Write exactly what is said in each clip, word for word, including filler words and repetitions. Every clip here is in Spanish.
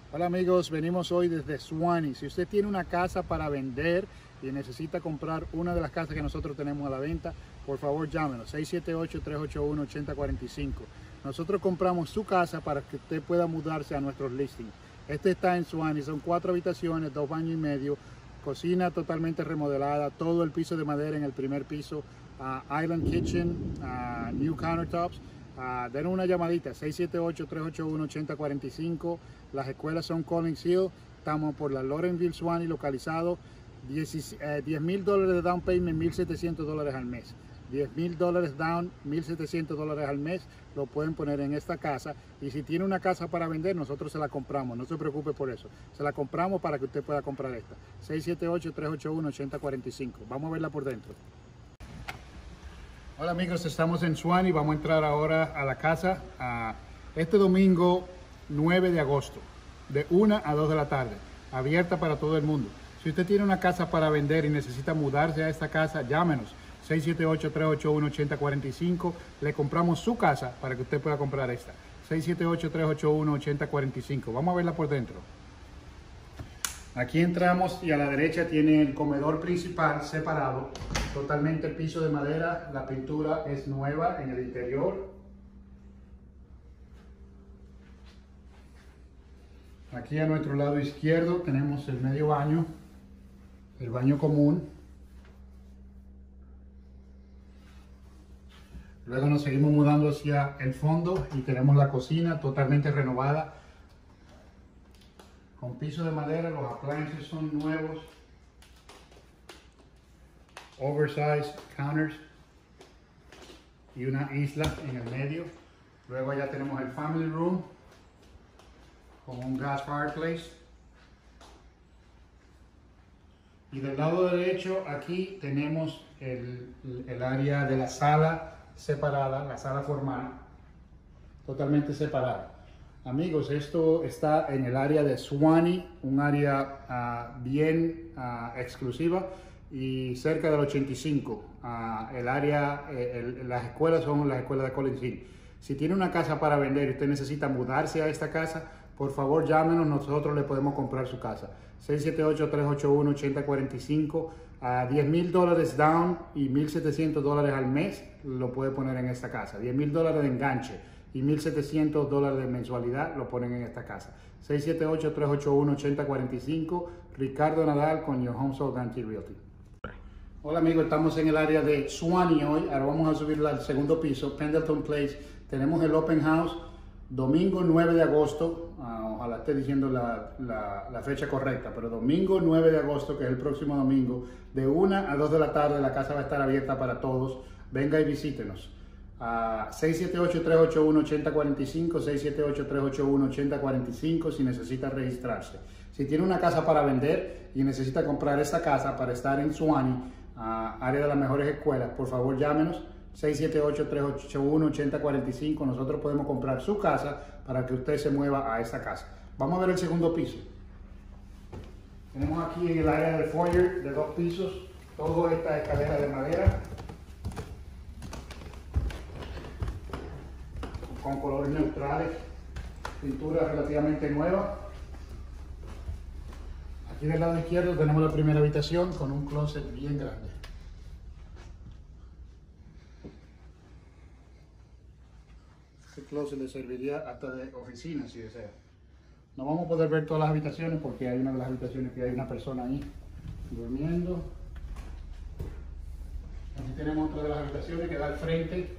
Hola amigos, venimos hoy desde Suwannee. Si usted tiene una casa para vender y necesita comprar una de las casas que nosotros tenemos a la venta, por favor llámenos seis siete ocho, tres ocho uno, ocho cero cuatro cinco. Nosotros compramos su casa para que usted pueda mudarse a nuestros listings. Este está en Suwannee, son cuatro habitaciones, dos baños y medio, cocina totalmente remodelada, todo el piso de madera en el primer piso, uh, island kitchen, uh, new countertops. Uh, den una llamadita, seis siete ocho, tres ocho uno, ocho cero cuatro cinco. Las escuelas son Collins Hill, estamos por la Lawrenceville, Suwannee, localizado. diez mil dólares de down payment, mil setecientos dólares al mes. diez mil dólares down, mil setecientos dólares al mes, lo pueden poner en esta casa. Y si tiene una casa para vender, nosotros se la compramos, no se preocupe por eso. Se la compramos para que usted pueda comprar esta. seis siete ocho, tres ocho uno, ocho cero cuatro cinco. Vamos a verla por dentro. Hola amigos, estamos en Suwannee, vamos a entrar ahora a la casa a este domingo nueve de agosto, de una a dos de la tarde, abierta para todo el mundo. Si usted tiene una casa para vender y necesita mudarse a esta casa, llámenos, seis siete ocho, tres ocho uno, ocho cero cuatro cinco, le compramos su casa para que usted pueda comprar esta, seis siete ocho, tres ocho uno, ocho cero cuatro cinco. Vamos a verla por dentro. Aquí entramos y a la derecha tiene el comedor principal separado, totalmente piso de madera, la pintura es nueva en el interior. Aquí a nuestro lado izquierdo tenemos el medio baño, el baño común. Luego nos seguimos mudando hacia el fondo y tenemos la cocina totalmente renovada, con piso de madera, los appliances son nuevos, oversized counters y una isla en el medio. Luego allá tenemos el family room con un gas fireplace. Y del lado derecho aquí tenemos el, el área de la sala separada, la sala formal, totalmente separada. Amigos, esto está en el área de Suwannee, un área uh, bien uh, exclusiva y cerca del ochenta y cinco. Uh, el área, eh, el, las escuelas son las escuelas de Collins Hill. Si tiene una casa para vender y usted necesita mudarse a esta casa, por favor llámenos, nosotros le podemos comprar su casa. seis siete ocho, tres ocho uno, ocho cero cuatro cinco, a uh, diez mil dólares down y mil setecientos dólares al mes lo puede poner en esta casa. diez mil dólares de enganche y mil setecientos dólares de mensualidad lo ponen en esta casa. seis siete ocho, tres ocho uno, ocho cero cuatro cinco, Ricardo Nadal con Your Home Sold Guarantee Realty. Hola amigos, estamos en el área de Suwannee hoy. Ahora vamos a subir al segundo piso, Pendleton Place. Tenemos el Open House, domingo nueve de agosto. Uh, ojalá esté diciendo la, la, la fecha correcta, pero domingo nueve de agosto, que es el próximo domingo, de una a dos de la tarde, la casa va a estar abierta para todos. Venga y visítenos. Uh, seis siete ocho, tres ocho uno, ocho cero cuatro cinco, seis siete ocho, tres ocho uno, ocho cero cuatro cinco si necesita registrarse. Si tiene una casa para vender y necesita comprar esta casa para estar en Suwannee, uh, área de las mejores escuelas, por favor llámenos, seis siete ocho, tres ocho uno, ocho cero cuatro cinco. Nosotros podemos comprar su casa para que usted se mueva a esta casa. Vamos a ver el segundo piso. Tenemos aquí en el área del foyer de dos pisos, toda esta escalera de madera con colores neutrales, pintura relativamente nueva. Aquí del lado izquierdo tenemos la primera habitación con un closet bien grande. Este closet le serviría hasta de oficina si desea. No vamos a poder ver todas las habitaciones porque hay una de las habitaciones que hay una persona ahí durmiendo. Aquí tenemos otra de las habitaciones que da al frente.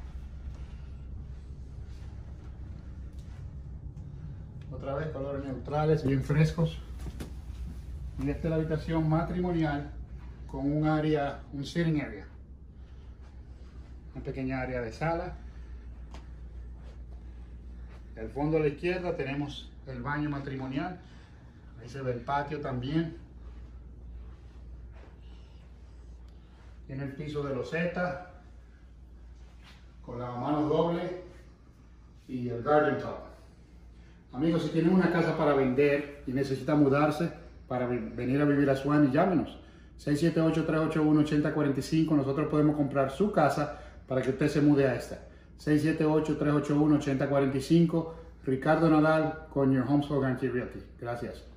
Otra vez colores neutrales, bien frescos. Y esta es la habitación matrimonial con un área, un sitting area. Una pequeña área de sala. Al fondo a la izquierda tenemos el baño matrimonial. Ahí se ve el patio también. Tiene el piso de loseta con lavamanos doble y el garden top. Amigos, si tienen una casa para vender y necesita mudarse para venir a vivir a Suwannee, llámenos. seis siete ocho, tres ocho uno, ocho cero cuatro cinco. Nosotros podemos comprar su casa para que usted se mude a esta. seis siete ocho, tres ocho uno, ocho cero cuatro cinco. Ricardo Nadal con Your Home Soul Guarantee Realty. Gracias.